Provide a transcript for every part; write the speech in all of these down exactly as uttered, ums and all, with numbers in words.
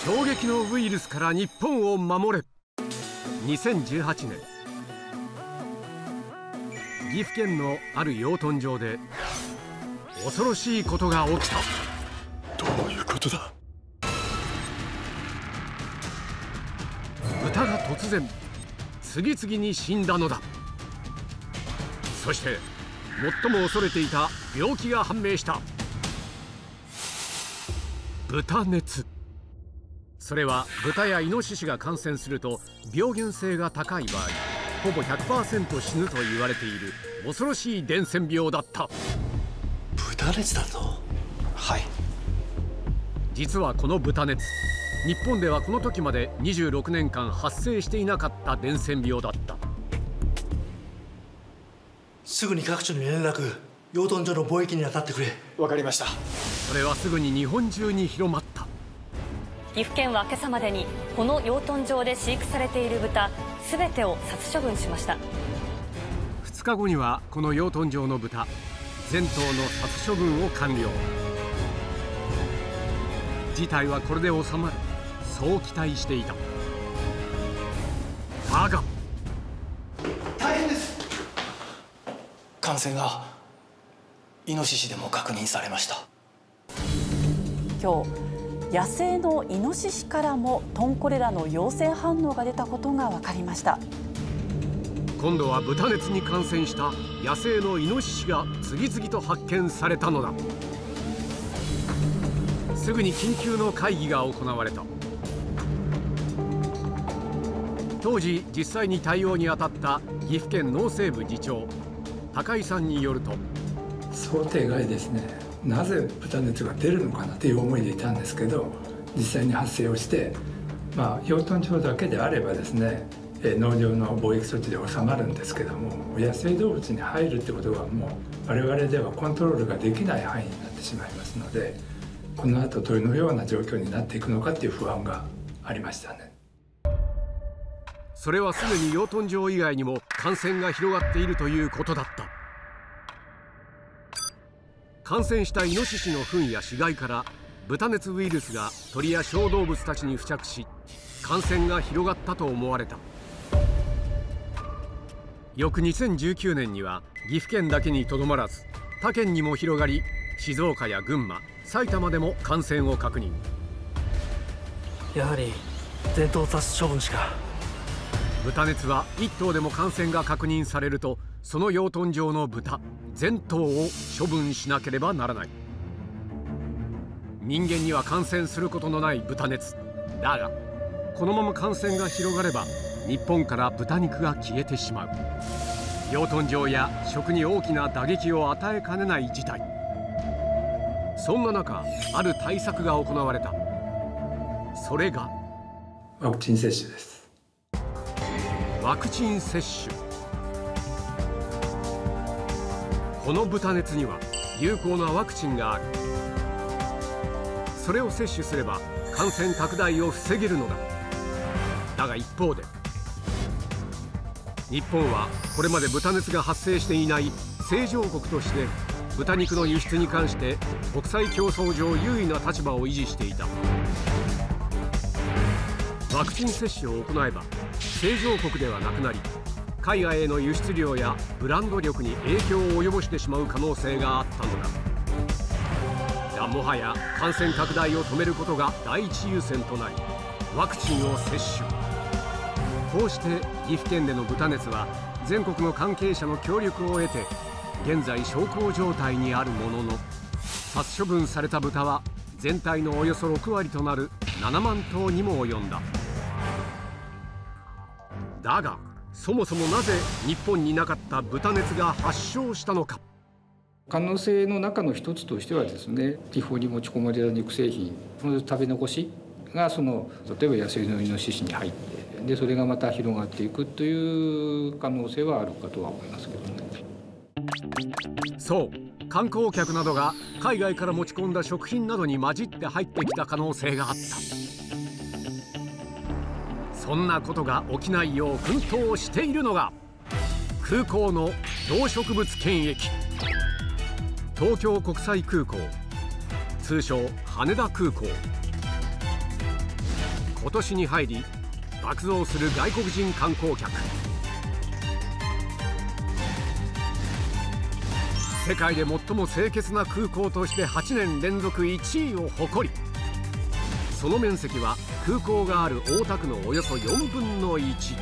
衝撃のウイルスから日本を守れ。にせんじゅうはちねん、岐阜県のある養豚場で恐ろしいことが起きた。 どういうことだ。 豚が突然次々に死んだのだ。そして最も恐れていた病気が判明した。豚熱。それは豚やイノシシが感染すると病原性が高い場合ほぼ ひゃくパーセント 死ぬと言われている恐ろしい伝染病だった。 豚熱だと。はい。 実はこの豚熱、日本ではこの時までにじゅうろくねんかん発生していなかった伝染病だった。 すぐに各所に連絡、養豚場の貿易に当たってくれ。 わかりました。 それはすぐに日本中に広まった。 岐阜県は今朝までにこの養豚場で飼育されている豚すべてを殺処分しました。 ふつかごにはこの養豚場の豚全頭の殺処分を完了。事態はこれで収まる、そう期待していた。だが大変です。感染がイノシシでも確認されました。 今日野生のイノシシからもトンコレラの陽性反応が出たことが分かりました。 今度は豚熱に感染した野生のイノシシが次々と発見されたのだ。すぐに緊急の会議が行われた。当時実際に対応に当たった岐阜県農政部次長高井さんによると、 想定外ですね。なぜ豚熱が出るのかなという思いでいたんですけど、実際に発生をして、まあ、養豚場だけであればですね、農場の防疫措置で収まるんですけども、野生動物に入るってことはもう我々ではコントロールができない範囲になってしまいますので、この後どのような状況になっていくのかっていう不安がありましたね。 それはすでに養豚場以外にも感染が広がっているということだった。感染したイノシシの糞や死骸から豚熱ウイルスが鳥や小動物たちに付着し、感染が広がったと思われた。翌にせんじゅうきゅうねんには岐阜県だけにとどまらず他県にも広がり、静岡や群馬、埼玉でも感染を確認。 やはり全頭殺処分しか。 豚熱はいっ頭でも感染が確認されると、その養豚場の豚全頭を処分しなければならない。人間には感染することのない豚熱だが、このまま感染が広がれば日本から豚肉が消えてしまう。養豚場や食に大きな打撃を与えかねない事態。そんな中、ある対策が行われた。それがワクチン接種です。 ワクチン接種。この豚熱には有効なワクチンがある。それを接種すれば感染拡大を防げるのだ。だが一方で、日本はこれまで豚熱が発生していない正常国として豚肉の輸出に関して国際競争上優位な立場を維持していた。ワクチン接種を行えば正常国ではなくなり、海外への輸出量やブランド力に影響を及ぼしてしまう可能性があったのだ。がもはや感染拡大を止めることが第一優先となり、ワクチンを接種。こうして岐阜県での豚熱は全国の関係者の協力を得て現在小康状態にあるものの、殺処分された豚は全体のおよそろくわりとなるななまんとうにも及んだ。だがそもそもなぜ日本になかった豚熱が発症したのか。 可能性の中の一つとしてはですね、地方に持ち込まれた肉製品の食べ残しがその例えば野生のイノシシに入って、でそれがまた広がっていくという可能性はあるかとは思いますけどね。 そう、観光客などが海外から持ち込んだ食品などに混じって入ってきた可能性があった。そんなことが起きないよう奮闘しているのが空港の動植物検疫。東京国際空港、通称羽田空港。 今年に入り爆増する外国人観光客。世界で最も清潔な空港としてはちねん連続いちいを誇り、その面積は空港がある大田区のおよそよんぶんのいち。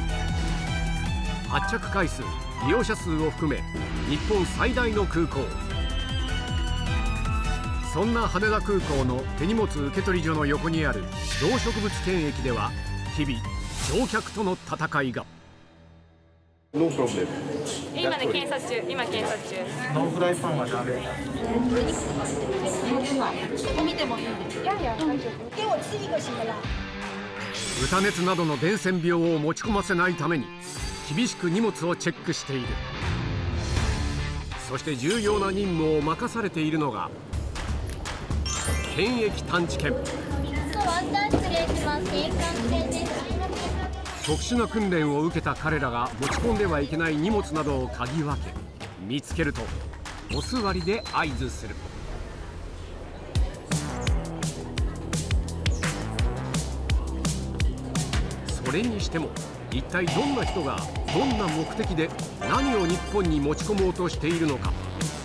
発着回数、利用者数を含め日本最大の空港。そんな羽田空港の手荷物受け取り所の横にある動植物検疫では日々乗客との戦いが。 ノープロブレム。 今ね検査中、今検査中。 ノンフライパンはダメ。 見てもいいですか？ 豚熱などの伝染病を持ち込ませないために厳しく荷物をチェックしている。そして重要な任務を任されているのが検疫探知犬。特殊な訓練を受けた彼らが持ち込んではいけない荷物などを嗅ぎ分け、見つけるとお座りで合図する。それにしても一体どんな人がどんな目的で何を日本に持ち込もうとしているのか。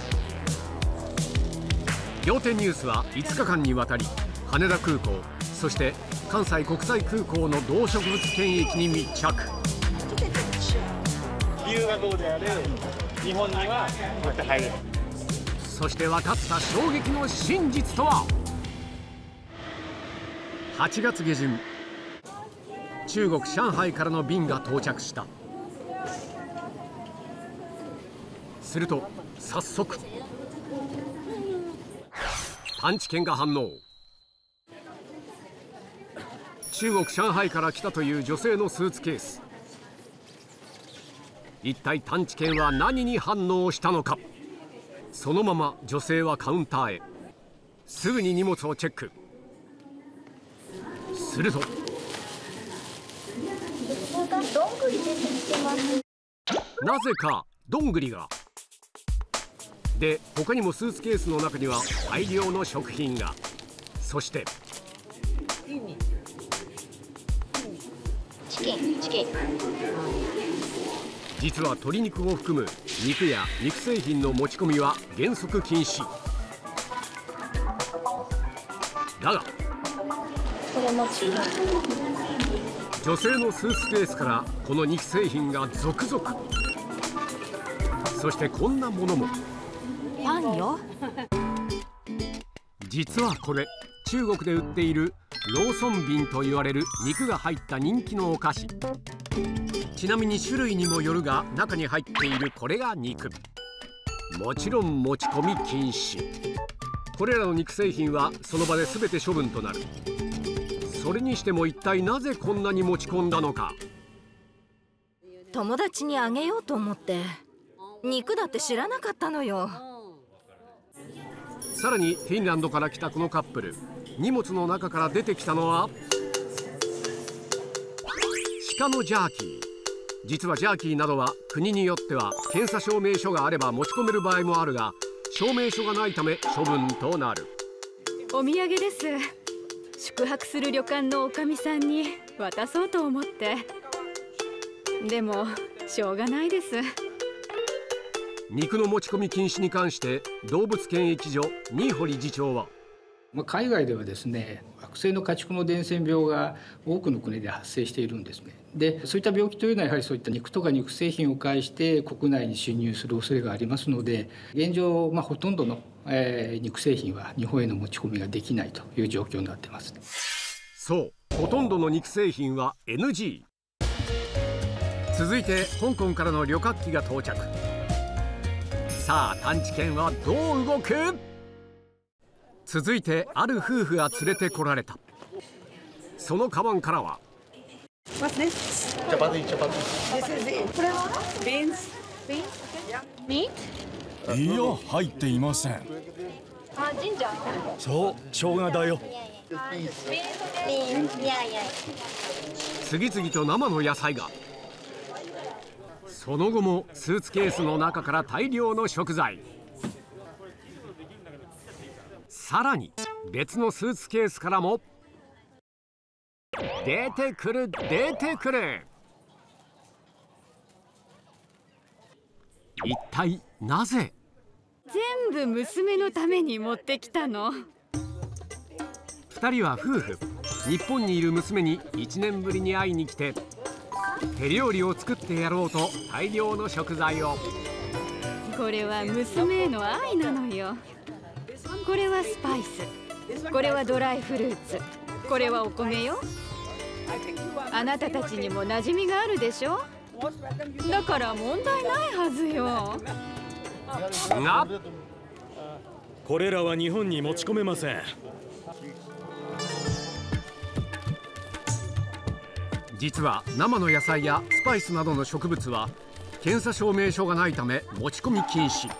仰天ニュースはいつかかんにわたり羽田空港、そして関西国際空港の動植物検疫に密着。 留学である日本にはこうやって入れる。 そして分かった衝撃の真実とは。はちがつげじゅん、中国上海からの便が到着した。すると早速探知犬が反応。中国上海から来たという女性のスーツケース。一体探知犬は何に反応したのか。そのまま女性はカウンターへ。すぐに荷物をチェック。するとなぜかどんぐりが。で、他にもスーツケースの中には大量の食品が。そしてチキン、チキン。 実は鶏肉を含む肉や肉製品の持ち込みは原則禁止。だが女性のスーツケースからこの肉製品が続々。そしてこんなものも。 パンよ。 実はこれ中国で売っているローソンビンと言われる肉が入った人気のお菓子。ちなみに種類にもよるが中に入っているこれが肉。もちろん持ち込み禁止。これらの肉製品はその場で全て処分となる。それにしても一体なぜこんなに持ち込んだのか。 友達にあげようと思って。肉だって知らなかったのよ。 さらにフィンランドから来たこのカップル、荷物の中から出てきたのは鹿のジャーキー。実はジャーキーなどは国によっては検査証明書があれば持ち込める場合もあるが、証明書がないため処分となる。 お土産です。宿泊する旅館のおかみさんに渡そうと思って。でもしょうがないです。 肉の持ち込み禁止に関して動物検疫所新堀次長は、 海外ではですね、悪性の家畜の伝染病が多くの国で発生しているんですね。で、そういった病気というのはやはりそういった肉とか肉製品を介して国内に侵入する恐れがありますので、現状、まあ、ほとんどの、えー、肉製品は日本への持ち込みができないという状況になっています。 そう、ほとんどの肉製品は エヌジー。続いて香港からの旅客機が到着。さあ探知犬はどう動く？続いてある夫婦が連れてこられた。そのカバンからはチャパティチャパティ。 これはビーンズ。ビーンズ？ミート？ いや、入っていません。 あ、ジンジャー？ そう、生姜だよ。 次々と生の野菜が。その後もスーツケースの中から大量の食材。さらに別のスーツケースからも出てくる出てくる。一体なぜ？ 全部娘のために持ってきたの。 二人は夫婦。日本にいる娘にいちねんぶりに会いに来て、手料理を作ってやろうと大量の食材を。 これは娘への愛なのよ。これはスパイス、これはドライフルーツ、これはお米よ。あなたたちにも馴染みがあるでしょ。だから問題ないはずよ。 がこれらは日本に持ち込めません。 実は生の野菜やスパイスなどの植物は検査証明書がないため持ち込み禁止。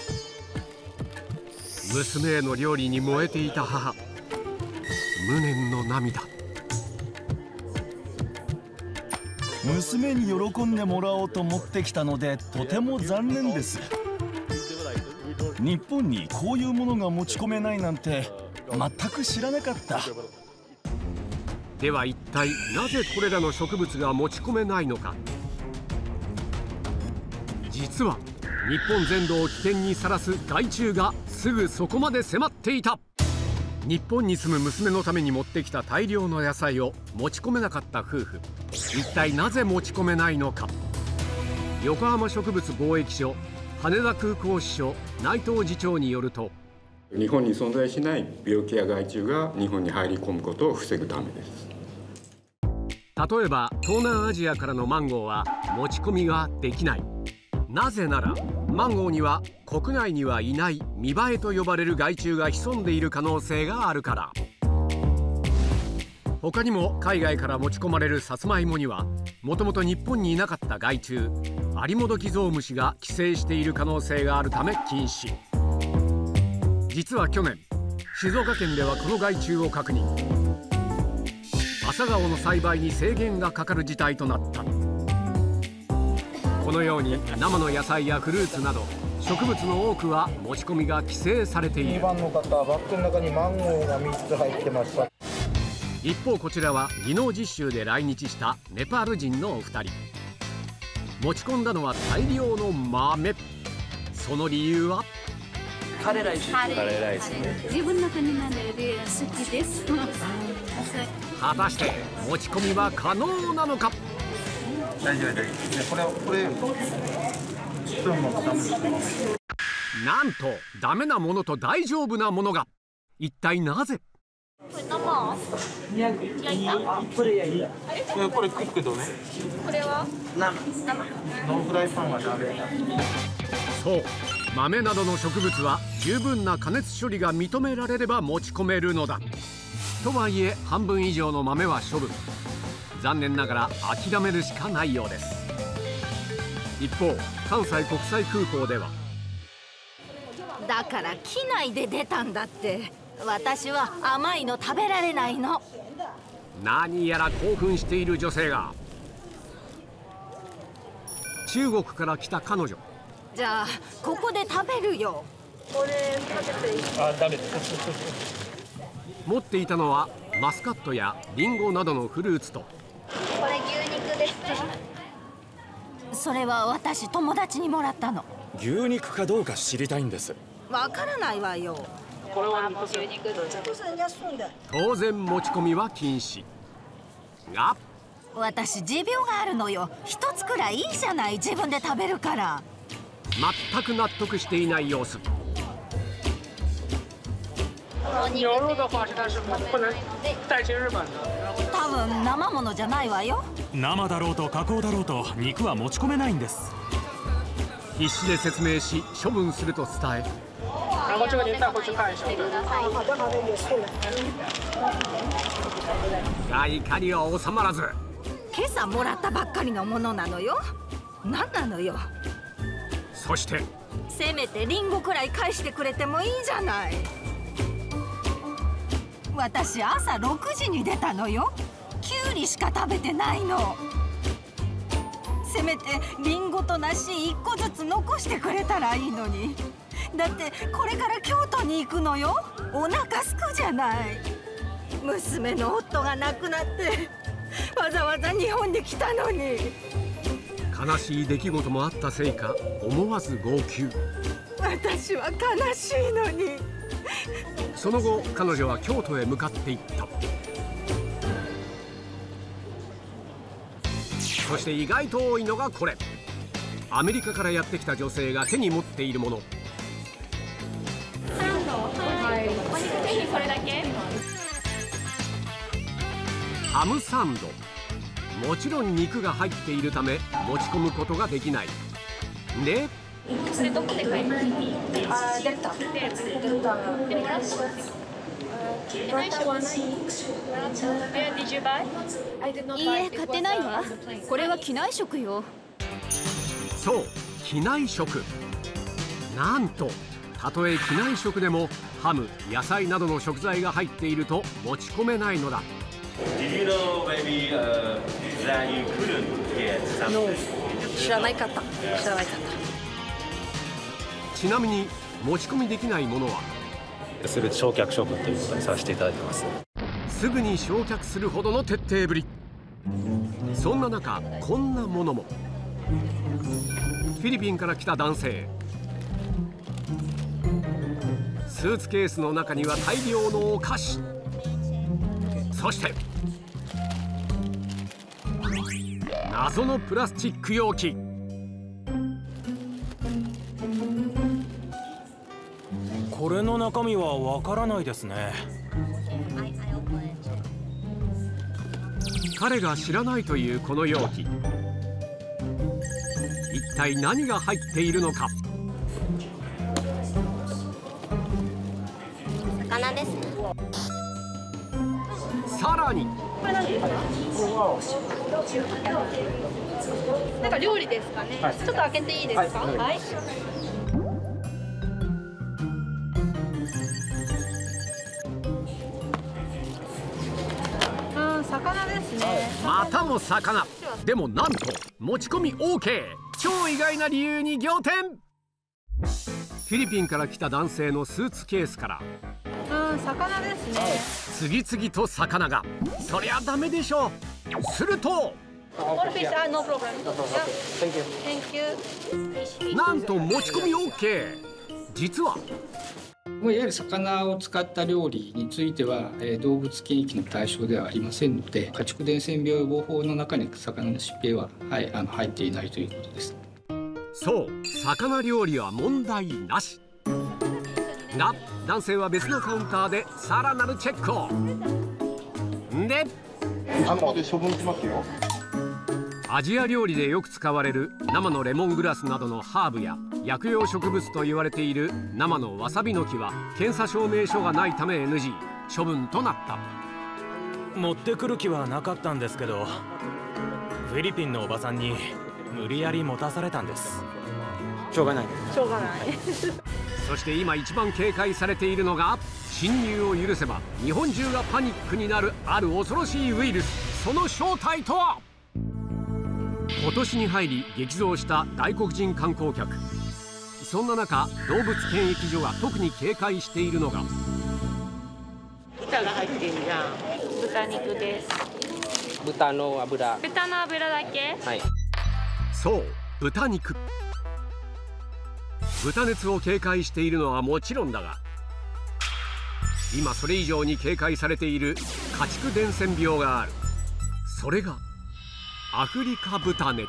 娘への料理に燃えていた母、無念の涙。 娘に喜んでもらおうと持ってきたのでとても残念です。日本にこういうものが持ち込めないなんて全く知らなかった。 では一体なぜこれらの植物が持ち込めないのか。実は日本全土を危険にさらす害虫がすぐそこまで迫っていた。日本に住む娘のために持ってきた大量の野菜を持ち込めなかった夫婦、一体なぜ持ち込めないのか。横浜植物貿易所羽田空港支所内藤次長によると、 日本に存在しない病気や害虫が日本に入り込むことを防ぐためです。 例えば東南アジアからのマンゴーは持ち込みができない。なぜならマンゴーには国内にはいない見栄えと呼ばれる害虫が潜んでいる可能性があるから。他にも海外から持ち込まれるさつまいもにはもともと日本にいなかった害虫アリモドキゾウムシが寄生している可能性があるため禁止。実は去年静岡県ではこの害虫を確認。朝顔の栽培に制限がかかる事態となった。このように生の野菜やフルーツなど植物の多くは持ち込みが規制されている。 にばんの方、バッグの中にマンゴーがみっつ入ってました。 一方こちらは技能実習で来日したネパール人のお二人。持ち込んだのは大量の豆。その理由はカレーライス。 カレーライスね。自分の国なので好きです。 果たして持ち込みは可能なのか。 大丈夫大丈夫。これこれスプーンもダメです。 なんとダメなものと大丈夫なものが。一体なぜ？ これクックとね。 これは生。ノンフライパンはダメ。 そう、豆などの植物は十分な加熱処理が認められれば持ち込めるのだ。とはいえ半分以上の豆は処分。残念ながら諦めるしかないようです。一方関西国際空港では、 だから機内で出たんだって。私は甘いの食べられないの。 何やら興奮している女性が。中国から来た彼女。 じゃあここで食べるよ。 これ食べていい？ あ、ダメです。 持っていたのはマスカットやリンゴなどのフルーツと。 これ牛肉です。 それは私友達にもらったの。 牛肉かどうか知りたいんです。 わからないわよ。 これは牛肉。 当然持ち込みは禁止が、 私持病があるのよ。一つくらいいいじゃない、自分で食べるから。 全く納得していない様子。 多分生ものじゃないわよ。 生だろうと加工だろうと肉は持ち込めないんです。 必死で説明し処分すると伝え、が怒りは収まらず。 今朝もらったばっかりのものなのよ。何なのよ。 そしてせめてリンゴくらい返してくれてもいいじゃない。私朝ろくじに出たのよ。きゅうりしか食べてないの。せめてリンゴと梨いっこずつ残してくれたらいいのに。だってこれから京都に行くのよ。お腹すくじゃない。娘の夫が亡くなってわざわざ日本に来たのに。 悲しい出来事もあったせいか思わず号泣。 私は悲しいのに。 その後彼女は京都へ向かっていった。そして意外と多いのがこれ。アメリカからやってきた女性が手に持っているもの。ハムサンド。もちろん肉が入っているため持ち込むことができない。で、 それどこで買いますか？あ、デルタ。デルタ。でもラッシュ。 いいえ、買ってないわ。これは機内食よ。 そう、機内食。なんとたとえ機内食でもハム、野菜などの食材が入っていると持ち込めないのだ。 知らないかった。知らないかった。 ちなみに持ち込みできないものはすぐ焼却処分ということにさせていただいてます。 すぐに焼却するほどの徹底ぶり。そんな中こんなものも。フィリピンから来た男性。スーツケースの中には大量のお菓子。そして謎のプラスチック容器。 これの中身はわからないですね。 彼が知らないというこの容器、一体何が入っているのか。 魚ですね。 さらにこれ何ですか？なんか料理ですかね。はい、ちょっと開けていいですか？はい。はい、あ、魚ですね。 またも魚。でもなんと持ち込み オーケー。超意外な理由に仰天。フィリピンから来た男性のスーツケースからあ、魚ですね。 次々と魚が。そりゃダメでしょう。するとなんと持ち込み オーケー。実はもういわゆる魚を使った料理については、えー、動物検疫の対象ではありませんので、家畜伝染病予防法の中に魚の疾病は、はい、あの入っていないということです。 そう、魚料理は問題なし。が男性は別のカウンターでさらなるチェックを。んで後で処分しますよ。 アジア料理でよく使われる生のレモングラスなどのハーブや薬用植物と言われている生のわさびの木は検査証明書がないため エヌジー 処分となった。 持ってくる気はなかったんですけど、フィリピンのおばさんに無理やり持たされたんです。 しょうがない。 しょうがない。 そして今一番警戒されているのが、侵入を許せば日本中がパニックになるある恐ろしいウイルス。その正体とは。今年に入り激増した外国人観光客。そんな中動物検疫所が特に警戒しているのが、 豚が入ってるじゃん。豚肉です。 豚の油。 豚の油だけ？ はい。 そう、豚肉。豚熱を警戒しているのはもちろんだが、今それ以上に警戒されている家畜伝染病がある。それがアフリカ豚熱。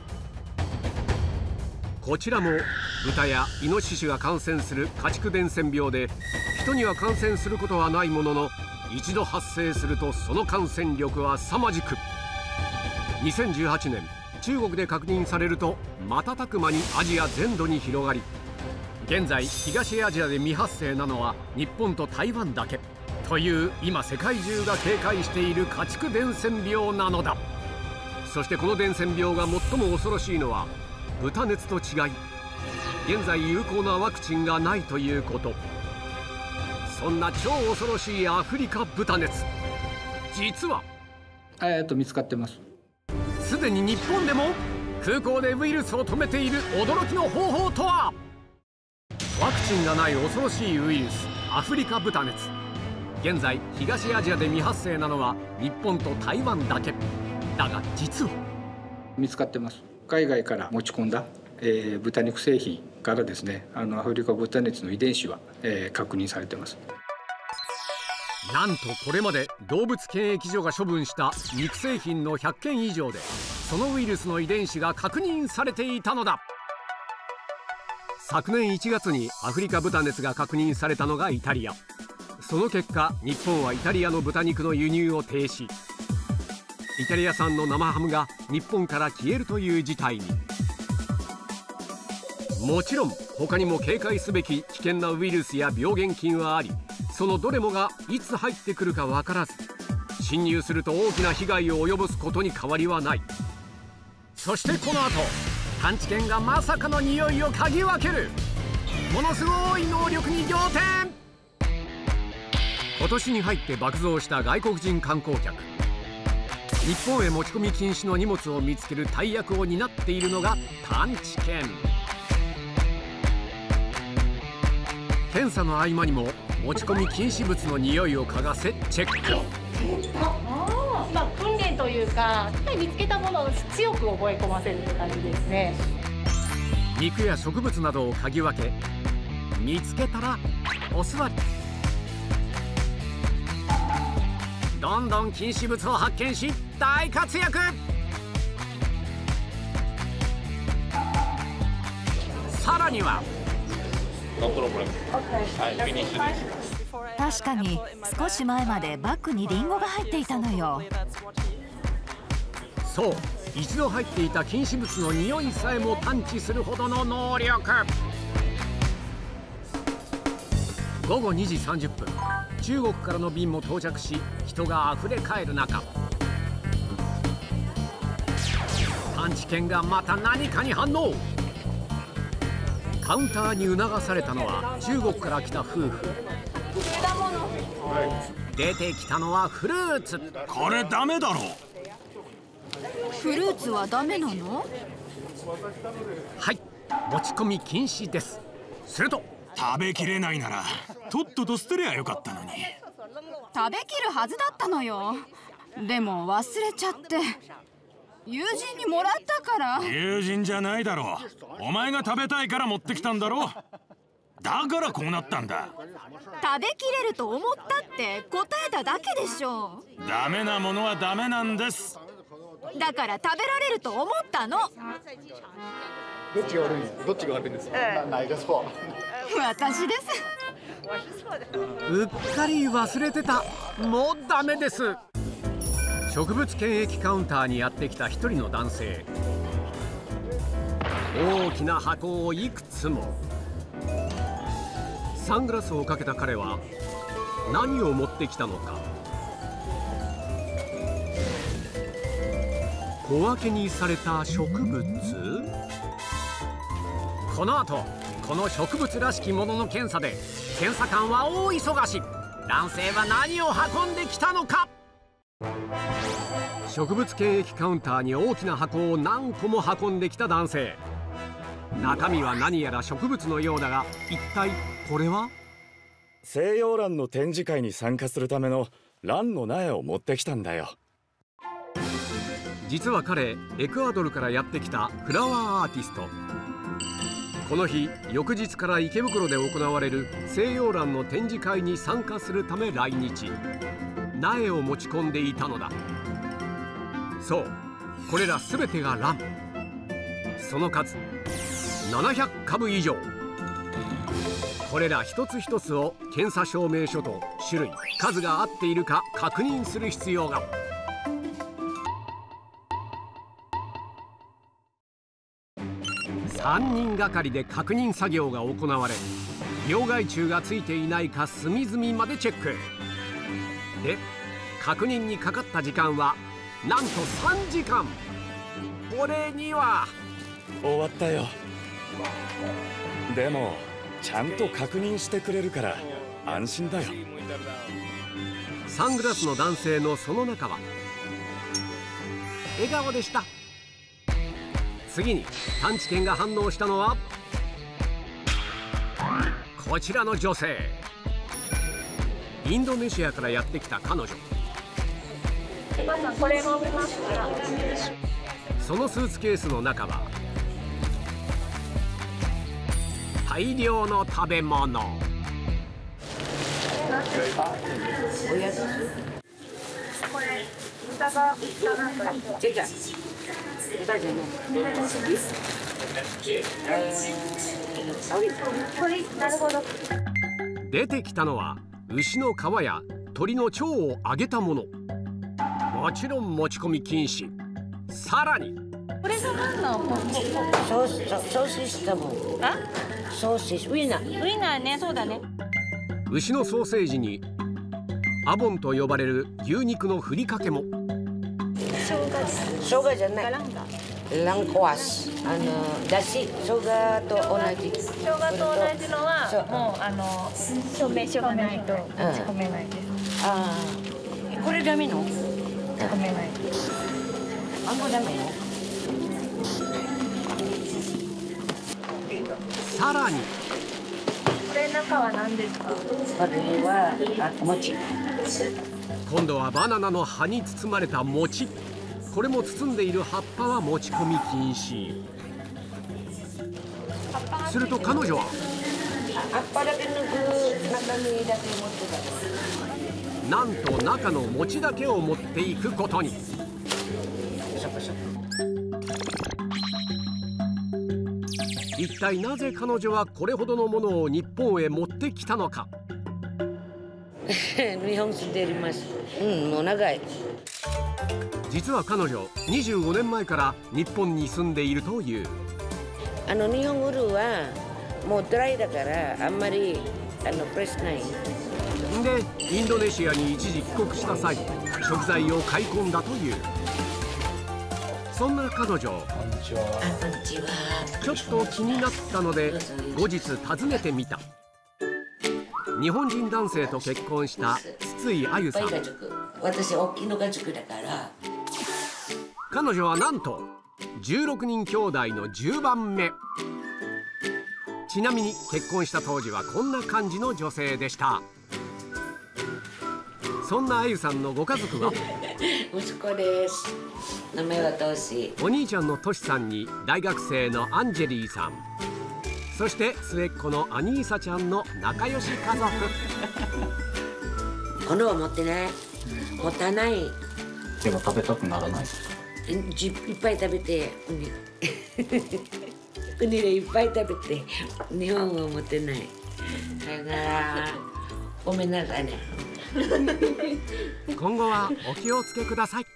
こちらも豚やイノシシが感染する家畜伝染病で、人には感染することはないものの、一度発生するとその感染力は凄まじく、にせんじゅうはちねん中国で確認されると瞬く間にアジア全土に広がり、現在東アジアで未発生なのは日本と台湾だけという、今世界中が警戒している家畜伝染病なのだ。そしてこの伝染病が最も恐ろしいのは、豚熱と違い現在有効なワクチンがないということ。そんな超恐ろしいアフリカ豚熱、実はえっと見つかってます。 すでに日本でも空港でウイルスを止めている驚きの方法とは。ワクチンがない恐ろしいウイルス、アフリカ豚熱。 現在東アジアで未発生なのは日本と台湾だけだが、実は見つかってます。海外から持ち込んだ、えー、豚肉製品からですね、あのアフリカ豚熱の遺伝子は、えー、確認されてます。 なんとこれまで動物検疫所が処分した肉製品のひゃっけん以上でそのウイルスの遺伝子が確認されていたのだ。昨年いちがつにアフリカ豚熱が確認されたのがイタリア。その結果、日本はイタリアの豚肉の輸入を停止。イタリア産の生ハムが日本から消えるという事態に。もちろん他にも警戒すべき危険なウイルスや病原菌はあり、そのどれもがいつ入ってくるか分からず、侵入すると大きな被害を及ぼすことに変わりはない。そしてこの後、探知犬がまさかの匂いを嗅ぎ分ける。ものすごい能力に仰天。今年に入って爆増した外国人観光客。日本へ持ち込み禁止の荷物を見つける大役を担っているのが探知犬。検査の合間にも持ち込み禁止物の匂いを嗅がせチェック。 まあ、訓練というか、見つけたものを強く覚え込ませるって感じですね。 肉や植物などを嗅ぎ分け、見つけたらお座り。どんどん禁止物を発見し大活躍。さらには確かに少し前までバッグにリンゴが入っていたのよ。 そう、一度入っていた禁止物の匂いさえも探知するほどの能力。ごごにじさんじゅっぷん、中国からの便も到着し、人があふれかえる中、探知犬がまた何かに反応。カウンターに促されたのは中国から来た夫婦。出てきたのはフルーツ。 これダメだろ。 フルーツはダメなの？ はい、持ち込み禁止です。すると、 食べきれないならとっとと捨てりゃよかったのに。 食べきるはずだったのよ。でも忘れちゃって。友人にもらったから。 友人じゃないだろう。お前が食べたいから持ってきたんだろ。だからこうなったんだ。 食べきれると思ったって答えただけでしょ。 ダメなものはダメなんです。 だから食べられると思ったの。 どっちが悪いんですか？どっちが悪いんですか？ないがそう。 私です。 うっかり忘れてた。もうダメです。植物検疫カウンターにやってきた一人の男性。大きな箱をいくつも。サングラスをかけた彼は何を持ってきたのか。小分けにされた植物。この後、この植物らしきものの検査で検査官は大忙し。男性は何を運んできたのか。植物検疫カウンターに大きな箱を何個も運んできた男性。中身は何やら植物のようだが、一体これは？ 西洋蘭の展示会に参加するための蘭の苗を持ってきたんだよ。 実は彼、エクアドルからやってきたフラワーアーティスト。この日、翌日から池袋で行われる西洋蘭の展示会に参加するため来日。苗を持ち込んでいたのだ。そう、これら全てが蘭。その数ななひゃくかぶ以上。これら一つ一つを検査証明書と種類、数が合っているか確認する必要が。さんにんがかりで確認作業が行われ、病害虫がついていないか隅々までチェック。で、確認にかかった時間はなんとさんじかん。これには終わったよ。でもちゃんと確認してくれるから安心だよ。 サングラスの男性のその中は笑顔でした。次に探知犬が反応したのはこちらの女性。 インドネシアからやってきた彼女。 これも見ますか？ そのスーツケースの中は大量の食べ物。 おやつ。これ豚が豚なんか。じゃじゃ。豚じゃない。これなるほど。 出てきたのは牛の皮や鶏の腸を揚げたもの。もちろん持ち込み禁止。さらにこれが何なの？ソース、ソーシスだもん。あ？ソーシス、ウインナー。ウインナーね、そうだね。 牛のソーセージにアボンと呼ばれる牛肉のふりかけも。 生姜です。生姜じゃない。ランコワス。あのだし、生姜と同じ。生姜と同じのはもうあの証明書がないと持ち込めないです。ああ、これダメの？込めない。あんまダメよ。 さらにこれ中は何ですか？これはあ餅。 今度はバナナの葉に包まれた餅。これも包んでいる葉っぱは持ち込み禁止。すると彼女は葉っぱだけ抜く、中身だけ持ってた。 なんと中の餅だけを持っていくことに。一体なぜ彼女はこれほどのものを日本へ持ってきたのか。 日本住んでいます。うん、もう長い。 実は彼女にじゅうごねんまえから日本に住んでいるという。 あの日本ウールはもうドライだからあんまりあのプレスない。 でインドネシアに一時帰国した際食材を買い込んだという。そんな彼女、ちょっと気になったので後日訪ねてみた。日本人男性と結婚した筒井あゆさん。 私大きいのが塾だから。 彼女はなんとじゅうろくにん兄弟のじゅうばんめ。ちなみに結婚した当時はこんな感じの女性でした。そんなあゆさんのご家族は息子です。名前はトシ。 お兄ちゃんのトシさんに大学生のアンジェリーさん、そして末っ子のアニーサちゃんの仲良し家族。 このは持ってない、持たない。 でも食べたくならないですか？ いっぱい食べてウニウニでいっぱい食べて日本は持ってない。だからごめんなさいね。 今後はお気をつけください。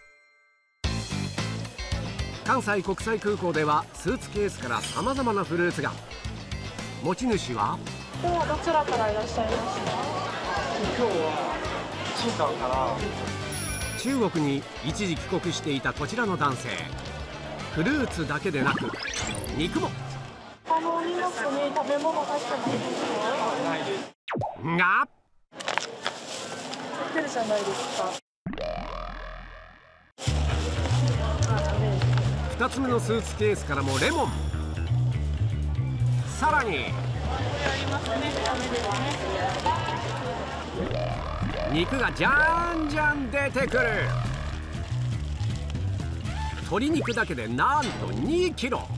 関西国際空港ではスーツケースからさまざまなフルーツが。持ち主は今日はどちらからいらっしゃいますか？ 今日は新川から。 中国に一時帰国していたこちらの男性。フルーツだけでなく肉も。 あのお荷物に食べ物入ってないですか？ ないです。 がホテルじゃないですか？ ふたつめのスーツケースからもレモン。さらに肉がじゃんじゃん出てくる。鶏肉だけでなんとにキロ。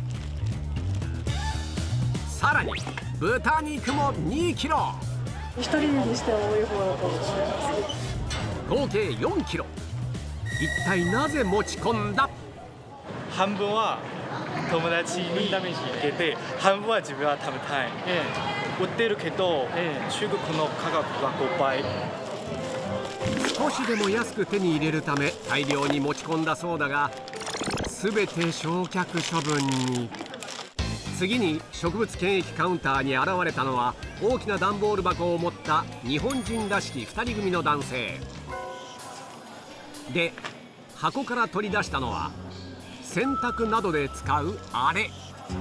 さらに豚肉もにキロ。 一人にしては多い方だと思います。 合計よんキロ。一体なぜ持ち込んだ？ 半分は友達に試しに行けて、半分は自分は食べたい。ええ、売ってるけど、ええ、中国の価格がごばい。 少しでも安く手に入れるため大量に持ち込んだそうだが、全て焼却処分に。次に植物検疫カウンターに現れたのは大きな段ボール箱を持った日本人らしきふたり組の男性で、箱から取り出したのは洗濯などで使うあれ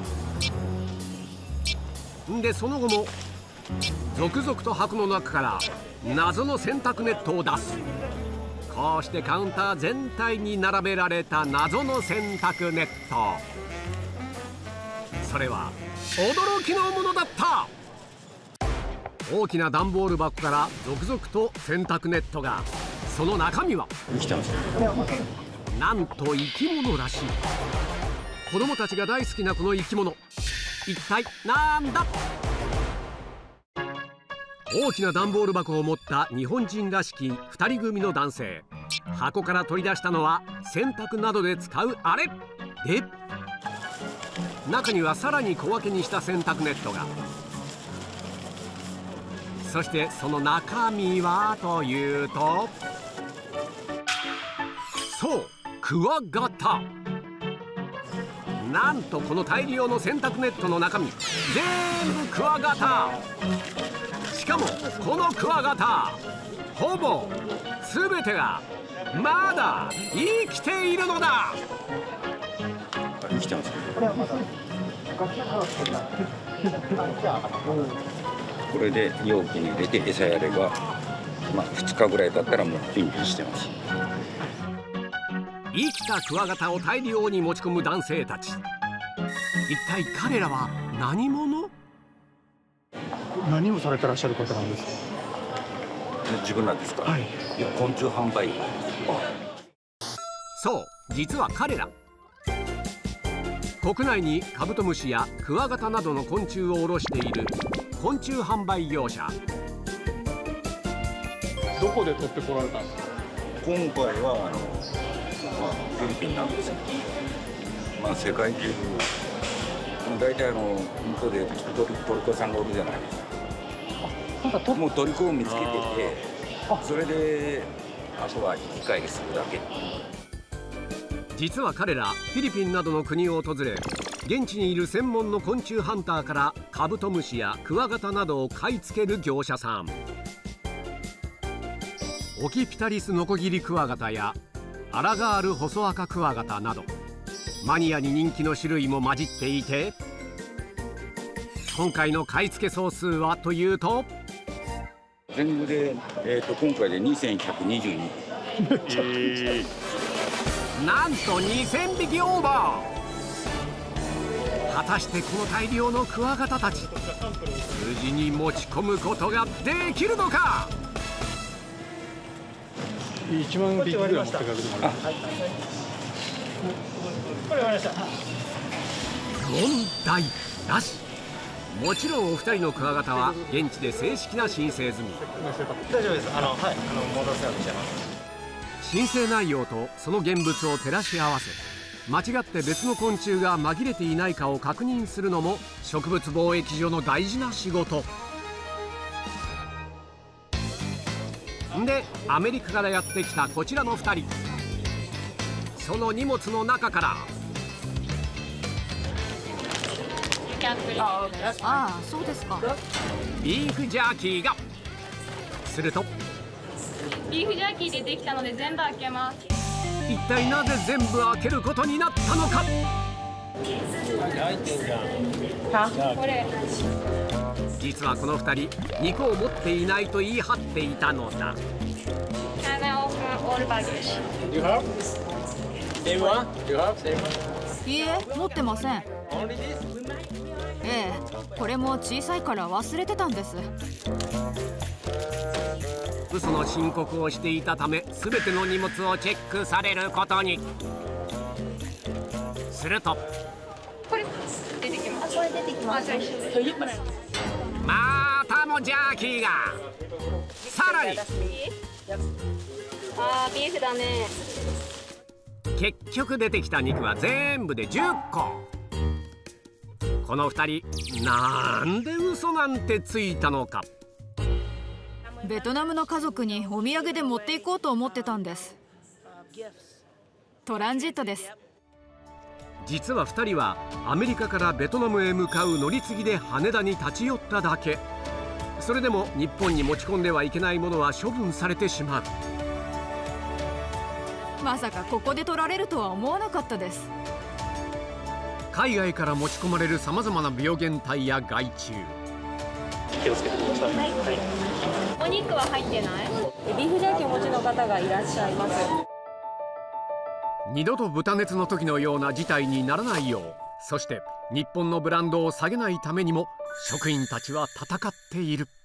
で、その後も続々と箱の中から謎の洗濯ネットを出す。こうしてカウンター全体に並べられた謎の洗濯ネット、それは驚きのものだった。 大きな段ボール箱から続々と洗濯ネットが。その中身はなんと生き物らしい。子供たちが大好きなこの生き物、一体なんだ？大きな段ボール箱を持った日本人らしきふたり組の男性。箱から取り出したのは洗濯などで使うあれで、中にはさらに小分けにした洗濯ネットが。そしてその中身はというと、そう、クワガタ。なんとこの大量の洗濯ネットの中身、全部クワガタ。しかもこのクワガタ、ほぼ全てがまだ生きているのだ。 生きてます。これで容器に入れて餌やれば、まあ、ふつかぐらい経ったらもうピンピンしてます。 生きたクワガタを大量に持ち込む男性たち。一体彼らは何者？ 何をされてらっしゃる方なんですか？ 自分なんですか？はい。いや、昆虫販売。 そう、実は彼ら、国内にカブトムシやクワガタなどの昆虫を卸している昆虫販売業者。 どこで取ってこられたんですか？ 今回はあの、まあ、フィリピンなんですよ。まあ世界中、大体あの向こうでトリトリコさんがおるじゃないですか。もうトリコを見つけてて、それであとは引き換えするだけ。 実は彼らフィリピンなどの国を訪れ、現地にいる専門の昆虫ハンターからカブトムシやクワガタなどを買い付ける業者さん。オキピタリスノコギリクワガタやアラガールホソアカクワガタなどマニアに人気の種類も混じっていて、今回の買い付け総数はというと、 全部で、えー、と今回でにせんひゃくにじゅうに。えー、 なんとにせんびきオーバー。果たしてこの大量のクワガタたち、無事に持ち込むことができるのか。 いちまんびきぐらい持ってかれる。あ、はい。これわかりました。 問題なし。もちろんお二人のクワガタは現地で正式な申請済み。 大丈夫です。あの、はい、あの戻せようとしてます。 申請内容とその現物を照らし合わせ、間違って別の昆虫が紛れていないかを確認するのも植物防疫所の大事な仕事。んで、アメリカからやってきたこちらのふたり。その荷物の中から、 ああ、そうですか。 ビーフジャーキーが。するとビーフジャーキーでできたので全部開けます。 一体なぜ全部開けることになったのか。 これ実はこのふたり、肉を持っていないと言い張っていたのだ。 いいえ、持ってません。ええ、これも小さいから忘れてたんです。 嘘の申告をしていたため、全ての荷物をチェックされることに。すると、 これ出てきます。これ出てきます。 またもジャーキーが。さらに、 あー、ビーフだね。 結局出てきた肉は全部でじゅっこ。このふたり、なんで嘘なんてついたのか。 ベトナムの家族にお土産で持っていこうと思ってたんです。トランジットです。 実はふたりはアメリカからベトナムへ向かう乗り継ぎで羽田に立ち寄っただけ。それでも日本に持ち込んではいけないものは処分されてしまう。 まさかここで取られるとは思わなかったです。 海外から持ち込まれるさまざまな病原体や害虫。 気をつけてください。はい、お肉は入ってない？ビーフジャーキーお持ちの方がいらっしゃいます。 二度と豚熱の時のような事態にならないよう、そして日本のブランドを下げないためにも職員たちは戦っている。